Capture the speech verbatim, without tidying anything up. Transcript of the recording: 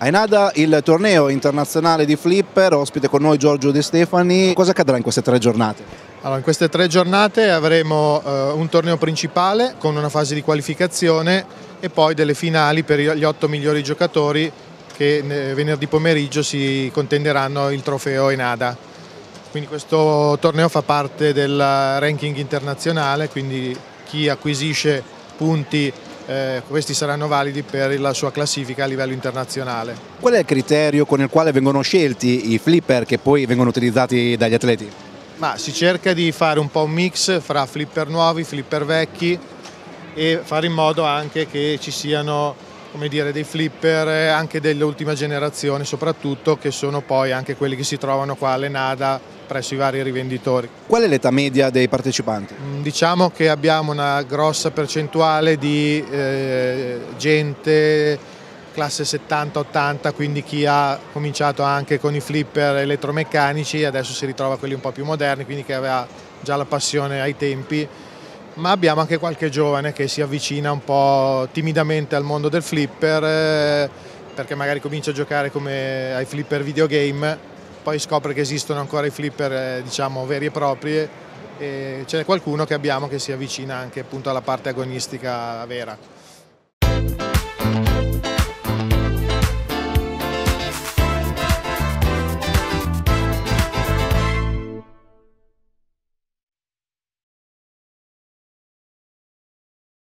A Enada il torneo internazionale di flipper, ospite con noi Giorgio De Stefani. Cosa accadrà in queste tre giornate? Allora, in queste tre giornate avremo eh, un torneo principale con una fase di qualificazione e poi delle finali per gli otto migliori giocatori che venerdì pomeriggio si contenderanno il trofeo Enada. Quindi questo torneo fa parte del ranking internazionale, quindi chi acquisisce punti eh, questi saranno validi per la sua classifica a livello internazionale. Qual è il criterio con il quale vengono scelti i flipper che poi vengono utilizzati dagli atleti? Ma si cerca di fare un po' un mix fra flipper nuovi, flipper vecchi e fare in modo anche che ci siano, come dire, dei flipper anche dell'ultima generazione, soprattutto, che sono poi anche quelli che si trovano qua all'Enada presso i vari rivenditori. Qual è l'età media dei partecipanti? Diciamo che abbiamo una grossa percentuale di eh, gente classe settanta ottanta, quindi chi ha cominciato anche con i flipper elettromeccanici adesso si ritrova quelli un po' più moderni, quindi che aveva già la passione ai tempi, ma abbiamo anche qualche giovane che si avvicina un po' timidamente al mondo del flipper eh, perché magari comincia a giocare come ai flipper videogame, poi scopre che esistono ancora i flipper eh, diciamo veri e propri, e c'è qualcuno che abbiamo che si avvicina anche appunto alla parte agonistica vera.